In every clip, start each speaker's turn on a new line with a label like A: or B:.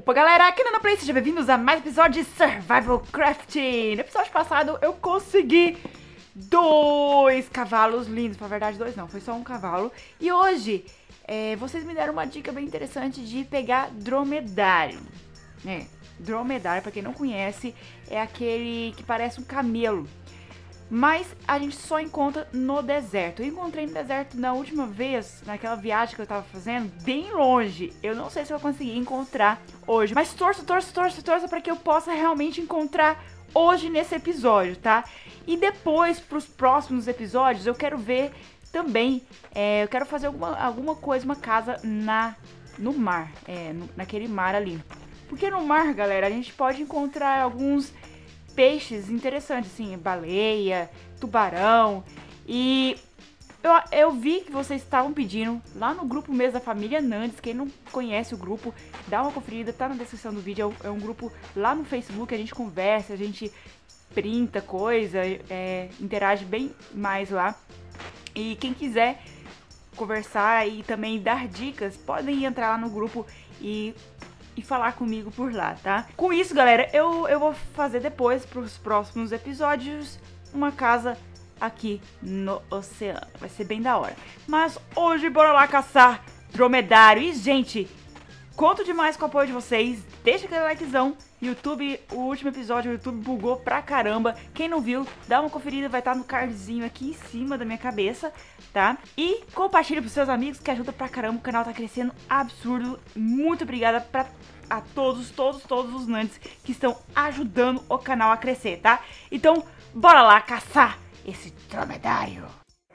A: Opa galera, aqui no Nanoplay, sejam bem-vindos a mais um episódio de Survival Crafting. No episódio passado eu consegui 2 cavalos lindos, na verdade 2 não, foi só um cavalo. E hoje vocês me deram uma dica bem interessante de pegar dromedário. Dromedário, pra quem não conhece, é aquele que parece um camelo. Mas a gente só encontra no deserto. Eu encontrei no deserto na última vez, naquela viagem que eu tava fazendo, bem longe. Eu não sei se eu vou conseguir encontrar hoje, mas torço pra que eu possa realmente encontrar hoje nesse episódio, tá? E depois, pros próximos episódios, eu quero ver também, eu quero fazer alguma coisa, uma casa no mar, naquele mar ali. Porque no mar, galera, a gente pode encontrar alguns peixes interessantes, assim, baleia, tubarão. E eu vi que vocês estavam pedindo lá no grupo mesmo da família Nandes. Quem não conhece o grupo, dá uma conferida, tá na descrição do vídeo. É um grupo lá no Facebook, a gente conversa, a gente printa coisa, interage bem mais lá. E quem quiser conversar e também dar dicas, podem entrar lá no grupo e falar comigo por lá, tá? Com isso, galera, eu vou fazer depois, pros próximos episódios, uma casa aqui no oceano. Vai ser bem da hora. Mas hoje, bora lá caçar dromedário. E, gente, conto demais com o apoio de vocês. Deixa aquele likezão. YouTube, o último episódio, o YouTube bugou pra caramba. Quem não viu, dá uma conferida, vai estar no cardzinho aqui em cima da minha cabeça, tá? E compartilha pros seus amigos, que ajuda pra caramba. O canal tá crescendo absurdo. Muito obrigada a todos os Nandes que estão ajudando o canal a crescer, tá? Então, bora lá caçar esse dromedário.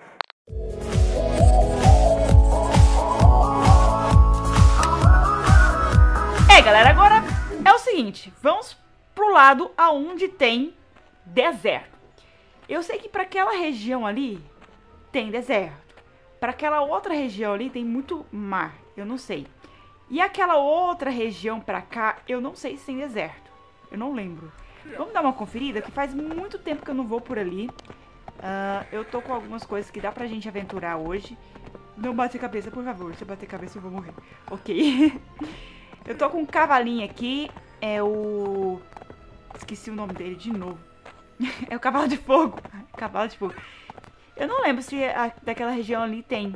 A: Galera, agora é o seguinte, vamos pro lado aonde tem deserto. Eu sei que pra aquela região ali tem deserto. Pra aquela outra região ali tem muito mar, eu não sei. E aquela outra região pra cá, eu não sei se tem deserto. Eu não lembro. Vamos dar uma conferida, que faz muito tempo que eu não vou por ali. Eu tô com algumas coisas que dá pra gente aventurar hoje. Não bate a cabeça, por favor. Se eu bater a cabeça eu vou morrer. Ok. Eu tô com um cavalinho aqui. É o... Esqueci o nome dele de novo. É o cavalo de fogo. Cavalo de fogo. Eu não lembro se daquela região ali tem.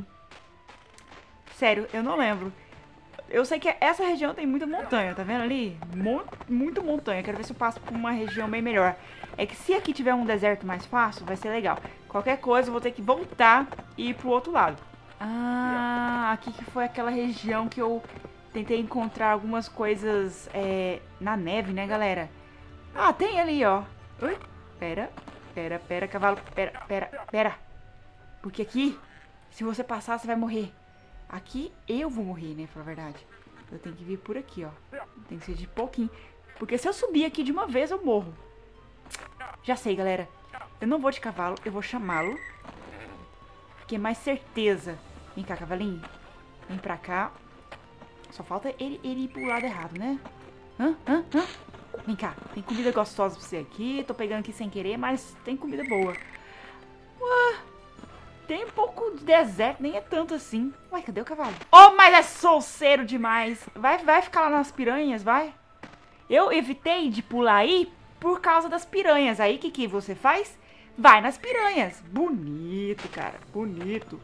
A: Sério, eu não lembro. Eu sei que essa região tem muita montanha, tá vendo ali? Muito montanha. Quero ver se eu passo por uma região bem melhor. É que se aqui tiver um deserto mais fácil, vai ser legal. Qualquer coisa eu vou ter que voltar e ir pro outro lado. Ah, aqui que foi aquela região que eu tentei encontrar algumas coisas na neve, né, galera? Ah, tem ali, ó. Ui, pera, cavalo. Pera. Porque aqui, se você passar, você vai morrer. Aqui eu vou morrer, né, pra verdade. Eu tenho que vir por aqui, ó. Tem que ser de pouquinho. Porque se eu subir aqui de uma vez, eu morro. Já sei, galera. Eu não vou de cavalo, eu vou chamá-lo. Porque é mais certeza. Vem cá, cavalinho. Vem pra cá. Só falta ele ir pro lado errado, né? Vem cá, tem comida gostosa pra você aqui. Tô pegando aqui sem querer, mas tem comida boa. Ué, tem um pouco de deserto, nem é tanto assim. Ué, cadê o cavalo? Oh, mas é solceiro demais. Vai ficar lá nas piranhas, vai? Eu evitei de pular aí por causa das piranhas. Aí, o que você faz? Vai nas piranhas. Bonito, cara, bonito.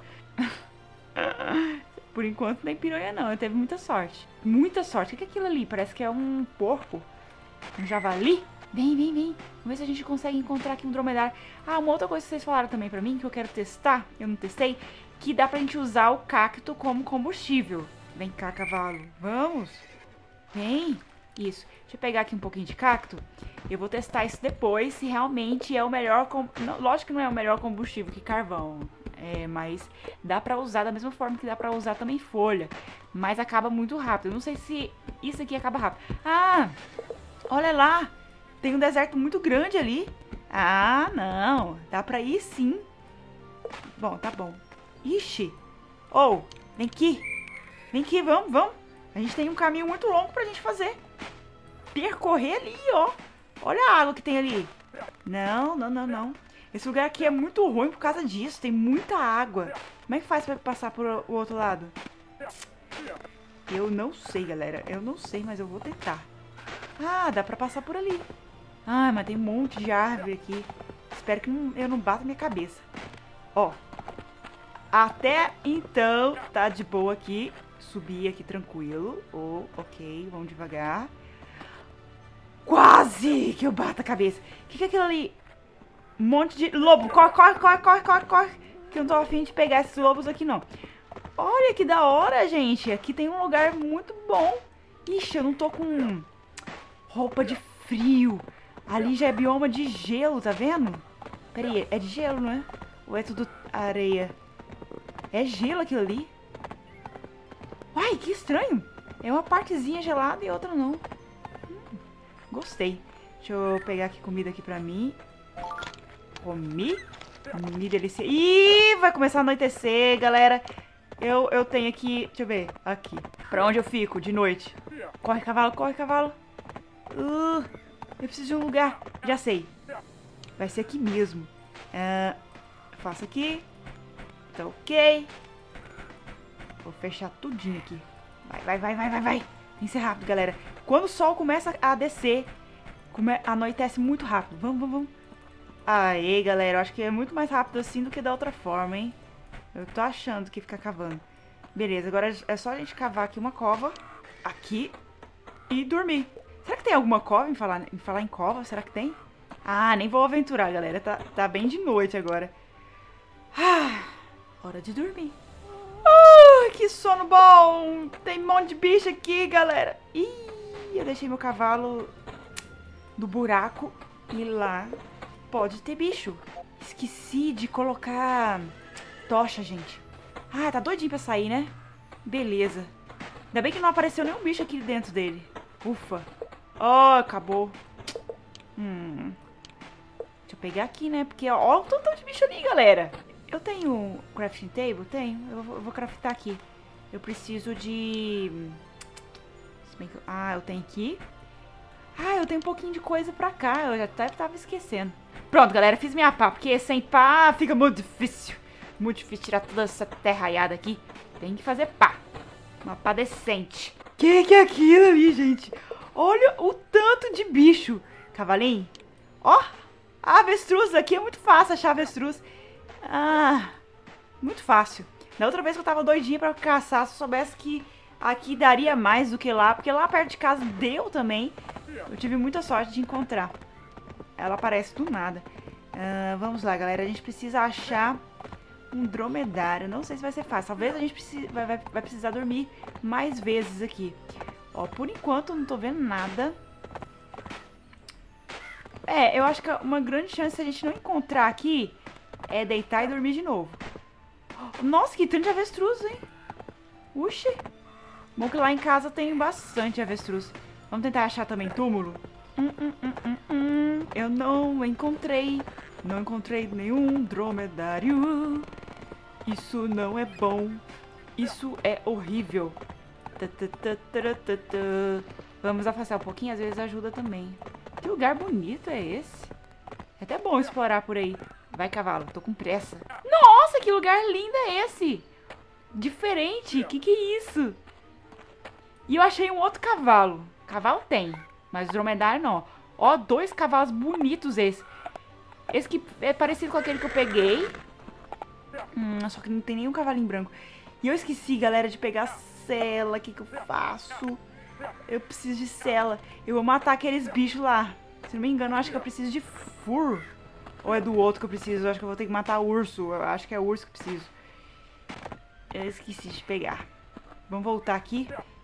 A: Por enquanto nem piranha não, eu teve muita sorte. Muita sorte. O que é aquilo ali? Parece que é um porco. Um javali. Vem. Vamos ver se a gente consegue encontrar aqui um dromedário. Ah, uma outra coisa que vocês falaram também pra mim, que eu quero testar, eu não testei, que dá pra gente usar o cacto como combustível. Vem cá, cavalo. Vamos. Vem. Isso. Deixa eu pegar aqui um pouquinho de cacto. Eu vou testar isso depois, se realmente é o melhor... Lógico que não é o melhor combustível que carvão. Mas dá pra usar da mesma forma que dá pra usar também folha. Mas acaba muito rápido. Eu não sei se isso aqui acaba rápido. Ah, olha lá. Tem um deserto muito grande ali. Ah, não. Dá pra ir sim. Bom, tá bom. Ixi. Oh, vem aqui. Vem aqui, vamos. A gente tem um caminho muito longo pra gente fazer. Percorrer ali, ó. Olha a água que tem ali. Não. Esse lugar aqui é muito ruim por causa disso. Tem muita água. Como é que faz pra passar pro outro lado? Eu não sei, galera. Eu não sei, mas eu vou tentar. Ah, dá pra passar por ali. Ah, mas tem um monte de árvore aqui. Espero que eu não bata minha cabeça. Ó. Até então, tá de boa aqui. Subir aqui tranquilo. Oh, ok, vamos devagar. Quase que eu bato a cabeça. O que é aquilo ali? Um monte de lobo. Corre, corre, corre, corre, corre, corre. Que eu não tô afim de pegar esses lobos aqui, não. Olha que da hora, gente. Aqui tem um lugar muito bom. Ixi, eu não tô com roupa de frio. Ali já é bioma de gelo, tá vendo? Pera aí, é de gelo, não é? Ou é tudo areia? É gelo aquilo ali. Uai, que estranho. É uma partezinha gelada e outra não. Gostei. Deixa eu pegar aqui comida aqui pra mim. Comi. Me delícia. Ih, vai começar a anoitecer, galera. Eu tenho aqui... Deixa eu ver. Aqui. Pra onde eu fico de noite? Corre, cavalo. Corre, cavalo. Eu preciso de um lugar. Já sei. Vai ser aqui mesmo. Faço aqui. Tá ok. Vou fechar tudinho aqui. Vai, vai, vai, vai, vai, vai. Tem que ser rápido, galera. Quando o sol começa a descer, anoitece muito rápido. Vamos, vamos, vamos. Aê, galera. Eu acho que é muito mais rápido assim do que da outra forma, hein? Eu tô achando que fica cavando. Beleza, agora é só a gente cavar aqui uma cova. Aqui. E dormir. Será que tem alguma cova em falar em cova? Será que tem? Ah, nem vou aventurar, galera. Tá bem de noite agora. Hora de dormir. Que sono bom. Tem um monte de bicho aqui, galera. Ih, eu deixei meu cavalo do buraco. E lá pode ter bicho. Esqueci de colocar tocha, gente. Ah, tá doidinho pra sair, né? Beleza. Ainda bem que não apareceu nenhum bicho aqui dentro dele. Ufa. Ó, acabou. Deixa eu pegar aqui, né? Porque, ó, o tanto de bicho ali, galera. Eu tenho crafting table? Tenho. Eu vou craftar aqui. Eu preciso de... Ah, eu tenho aqui. Ah, eu tenho um pouquinho de coisa pra cá. Eu já até tava esquecendo. Pronto, galera. Fiz minha pá. Porque sem pá fica muito difícil. Muito difícil tirar toda essa terra raiada aqui. Tem que fazer pá. Uma pá decente. Que é aquilo ali, gente? Olha o tanto de bicho. Cavalinho. Ó. Avestruz. Aqui é muito fácil achar avestruz. Ah, muito fácil. Da outra vez que eu tava doidinha pra caçar, se eu soubesse que aqui daria mais do que lá, porque lá perto de casa deu também. Eu tive muita sorte de encontrar. Ela aparece do nada. Vamos lá, galera. A gente precisa achar um dromedário. Não sei se vai ser fácil. Talvez a gente vai precisar dormir mais vezes aqui. Ó, por enquanto eu não tô vendo nada. Eu acho que uma grande chance se a gente não encontrar aqui é deitar e dormir de novo. Nossa, que tanto de avestruz, hein? Uxi. Bom que lá em casa tem bastante avestruz. Vamos tentar achar também túmulo? Eu não encontrei. Não encontrei nenhum dromedário. Isso não é bom. Isso é horrível. Vamos afastar um pouquinho, às vezes ajuda também. Que lugar bonito é esse? É até bom explorar por aí. Vai, cavalo, tô com pressa. Nossa, que lugar lindo é esse? Diferente, que é isso? E eu achei um outro cavalo. Cavalo tem, mas dromedário não. Ó, 2 cavalos bonitos esse. Esse que é parecido com aquele que eu peguei. Só que não tem nenhum cavalinho branco. E eu esqueci, galera, de pegar sela. O que eu faço? Eu preciso de sela. Eu vou matar aqueles bichos lá. Se não me engano, eu acho que eu preciso de furo. Ou é do outro que eu preciso? Eu acho que eu vou ter que matar urso. Eu acho que é urso que preciso. Eu esqueci de pegar. Vamos voltar aqui.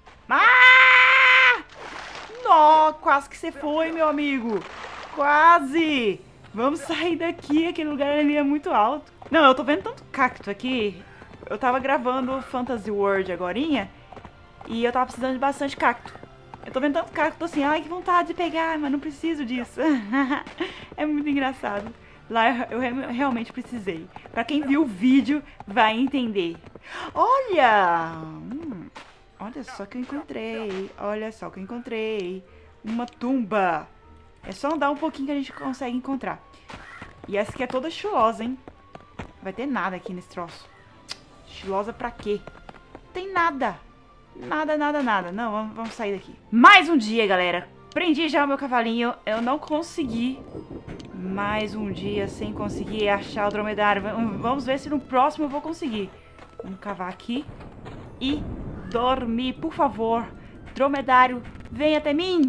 A: Nó, quase que você foi, meu amigo. Quase. Vamos sair daqui. Aquele lugar ali é muito alto. Não, eu tô vendo tanto cacto aqui. Eu tava gravando Fantasy World agorinha. E eu tava precisando de bastante cacto. Eu tô vendo tanto cacto, tô assim, ai, que vontade de pegar, mas não preciso disso. É muito engraçado. Lá eu realmente precisei. Pra quem viu o vídeo, vai entender. Olha! Olha só que eu encontrei. Olha só que eu encontrei. Uma tumba. É só andar um pouquinho que a gente consegue encontrar. E essa aqui é toda estilosa, hein? Não vai ter nada aqui nesse troço. Estilosa pra quê? Não tem nada. Nada, nada, nada. Não, vamos sair daqui. Mais um dia, galera. Prendi já o meu cavalinho. Eu não consegui. Mais um dia sem conseguir achar o dromedário. Vamos ver se no próximo eu vou conseguir. Vamos cavar aqui. E dormir, por favor. Dromedário, vem até mim.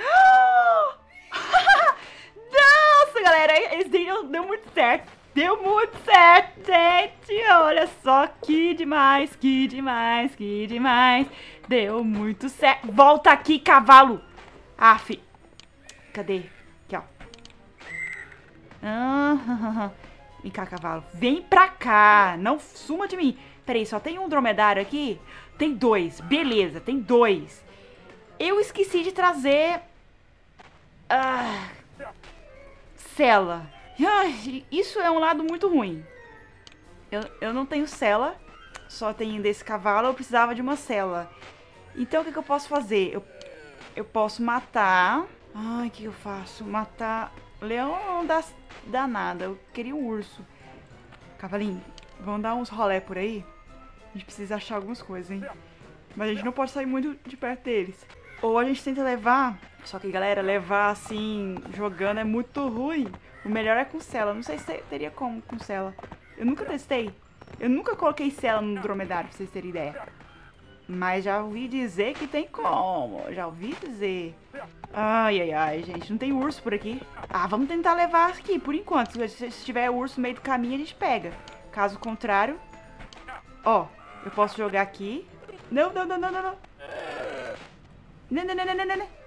A: Nossa, galera. Esse deu muito certo. Deu muito certo, gente. Olha só, que demais, que demais, que demais. Deu muito certo. Volta aqui, cavalo. Aff. Cadê? Aqui, ó. Vem cá, cavalo. Vem pra cá. Não suma de mim. Peraí, só tem um dromedário aqui? Tem dois. Beleza, tem dois. Eu esqueci de trazer... Sela. Isso é um lado muito ruim. Eu não tenho sela. Só tenho desse cavalo. Eu precisava de uma sela. Então, o que eu posso fazer? Eu posso matar... Ai, o que eu faço? Matar... Leão não dá nada. Eu queria um urso. Cavalinho, vamos dar uns rolé por aí? A gente precisa achar algumas coisas, hein? Mas a gente não pode sair muito de perto deles. Ou a gente tenta levar... Só que, galera, levar assim, jogando é muito ruim. O melhor é com sela. Não sei se teria como com sela. Eu nunca testei. Eu nunca coloquei sela no dromedário, pra vocês terem ideia. Mas já ouvi dizer que tem como. Já ouvi dizer. Ai, ai, ai, gente. Não tem urso por aqui. Vamos tentar levar aqui, por enquanto. Se tiver urso no meio do caminho, a gente pega. Caso contrário... Ó, eu posso jogar aqui. Não, não, não, não, não, não. Não, não, não, não, não, não.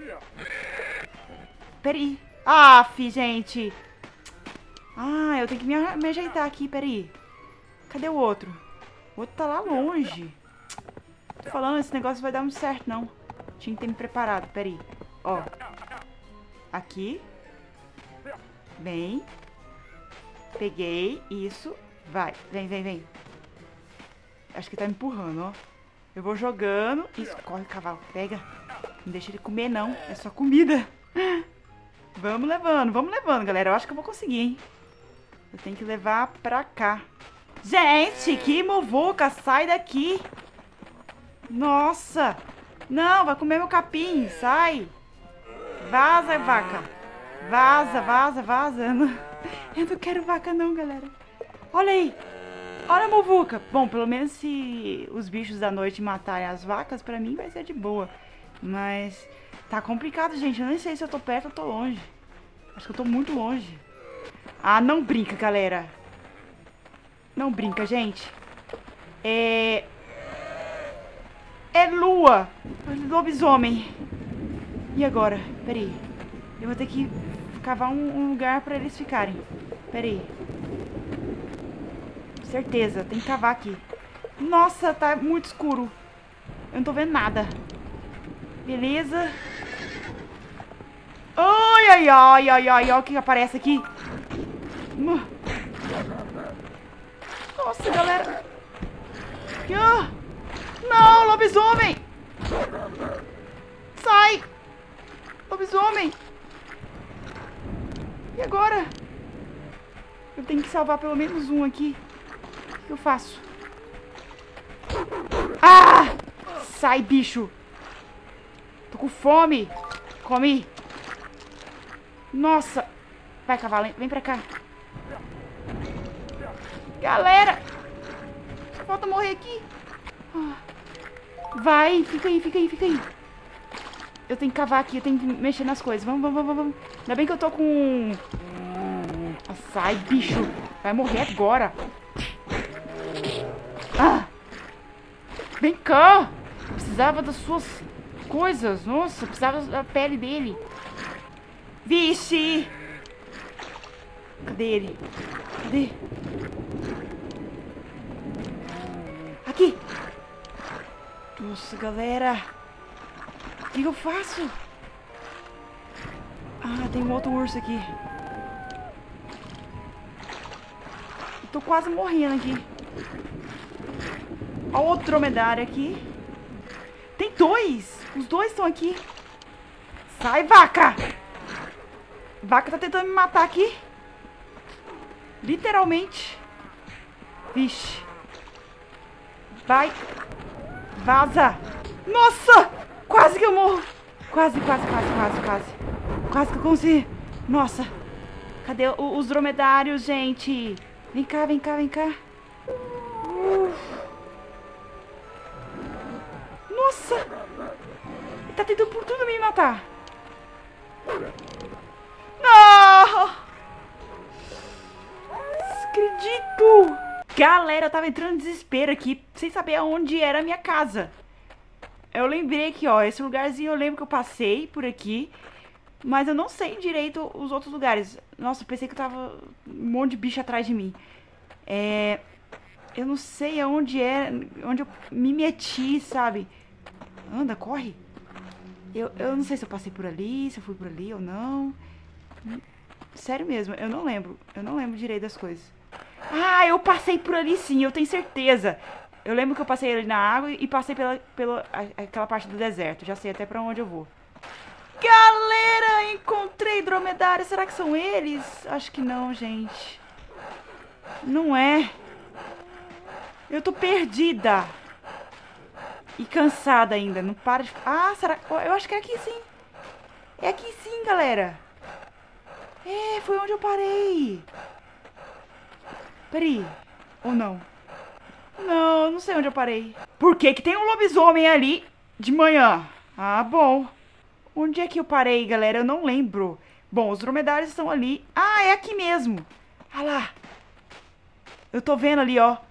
A: Peraí. Gente. Eu tenho que me ajeitar aqui, peraí. Cadê o outro? O outro tá lá longe. Tô falando, esse negócio vai dar muito certo, não. Tinha que ter me preparado, peraí. Ó. Aqui. Vem. Peguei. Isso. Vai. Vem, vem, vem. Acho que tá me empurrando, ó. Eu vou jogando. Isso. Corre, cavalo. Pega. Não deixa ele comer, não. É só comida. Vamos levando, galera. Eu acho que eu vou conseguir, hein? Eu tenho que levar pra cá. Gente, que muvuca. Sai daqui. Nossa. Não, vai comer meu capim. Sai. Vaza, vaca. Vaza, vaza, vaza. Eu não quero vaca, não, galera. Olha aí. Olha a muvuca. Bom, pelo menos se os bichos da noite matarem as vacas, pra mim vai ser de boa. Mas tá complicado, gente. Eu nem sei se eu tô perto ou tô longe. Acho que eu tô muito longe. Não brinca, galera. Não brinca, gente. É lua. Lobisomem. E agora? Peraí. Eu vou ter que cavar um lugar pra eles ficarem. Peraí. Certeza, tem que cavar aqui. Nossa, tá muito escuro. Eu não tô vendo nada. Beleza. Ai, ai, ai, ai, ai. Olha o que aparece aqui. Nossa, galera. Não, lobisomem. Sai. Lobisomem. E agora? Eu tenho que salvar pelo menos um aqui. O que eu faço? Sai, bicho. Tô com fome. Come. Nossa. Vai, cavalo. Vem pra cá. Galera. Só falta morrer aqui. Vai. Fica aí, fica aí, fica aí. Eu tenho que cavar aqui. Eu tenho que mexer nas coisas. Vamos, vamos, vamos, vamos. Ainda bem que eu tô com... Sai, bicho. Vai morrer agora. Vem cá. Precisava das suas coisas. Nossa, precisava da pele dele. Vixe. Cadê ele? Cadê? Aqui. Nossa, galera. O que eu faço? Tem um outro urso aqui. Eu tô quase morrendo aqui. Olha o outro dromedário aqui. Tem dois. Os dois estão aqui. Sai, vaca. Vaca tá tentando me matar aqui. Literalmente. Vixe. Vai. Vaza. Nossa! Quase que eu morro. Quase. Quase que eu consegui. Nossa. Cadê os dromedários, gente? Vem cá. Nossa! Ele tá tentando por tudo me matar. Não! Acredito! Galera, eu tava entrando em desespero aqui, sem saber aonde era a minha casa. Eu lembrei aqui, ó, esse lugarzinho eu lembro que eu passei por aqui, mas eu não sei direito os outros lugares. Nossa, eu pensei que eu tava um monte de bicho atrás de mim. Eu não sei aonde é, onde eu me meti, sabe? Anda, corre. Eu não sei se eu passei por ali, se eu fui por ali ou não. Sério mesmo, eu não lembro. Eu não lembro direito das coisas. Ah, eu passei por ali sim, eu tenho certeza. Eu lembro que eu passei ali na água e passei pela aquela parte do deserto. Já sei até pra onde eu vou. Galera, encontrei dromedários. Será que são eles? Acho que não, gente. Não é. Eu tô perdida. E cansada ainda. Não para de... Ah, será? Eu acho que é aqui sim. É aqui sim, galera. Foi onde eu parei. Peraí. Ou não? Não, não sei onde eu parei. Por que que tem um lobisomem ali de manhã? Ah, bom. Onde é que eu parei, galera? Eu não lembro. Bom, os dromedários estão ali. Ah, é aqui mesmo. Ah lá. Eu tô vendo ali, ó.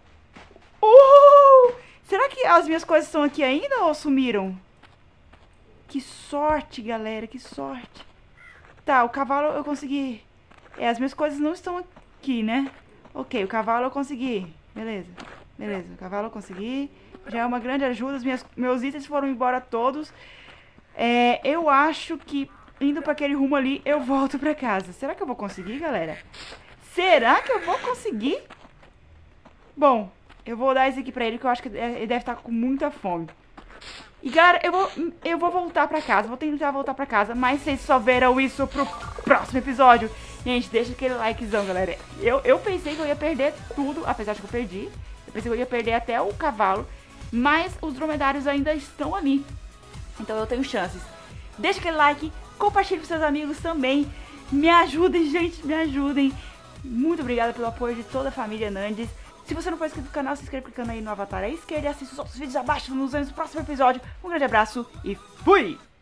A: Será que as minhas coisas estão aqui ainda ou sumiram? Que sorte, galera. Que sorte. Tá, o cavalo eu consegui. As minhas coisas não estão aqui, né? Ok, o cavalo eu consegui. Beleza, o cavalo eu consegui. Já é uma grande ajuda. Meus itens foram embora todos. Eu acho que indo pra aquele rumo ali, eu volto pra casa. Será que eu vou conseguir, galera? Será que eu vou conseguir? Bom, eu vou dar isso aqui pra ele, que eu acho que ele deve estar com muita fome. E, galera, eu vou voltar pra casa. Vou tentar voltar pra casa, mas vocês só verão isso pro próximo episódio. Gente, deixa aquele likezão, galera. Eu pensei que eu ia perder tudo, apesar de que eu perdi. Eu pensei que eu ia perder até o cavalo, mas os dromedários ainda estão ali. Então eu tenho chances. Deixa aquele like, compartilhe com seus amigos também. Me ajudem, gente, me ajudem. Muito obrigada pelo apoio de toda a família Nandes. Se você não for inscrito no canal, se inscreva clicando aí no avatar à esquerda e assista os outros vídeos abaixo. Nos vemos no próximo episódio. Um grande abraço e fui!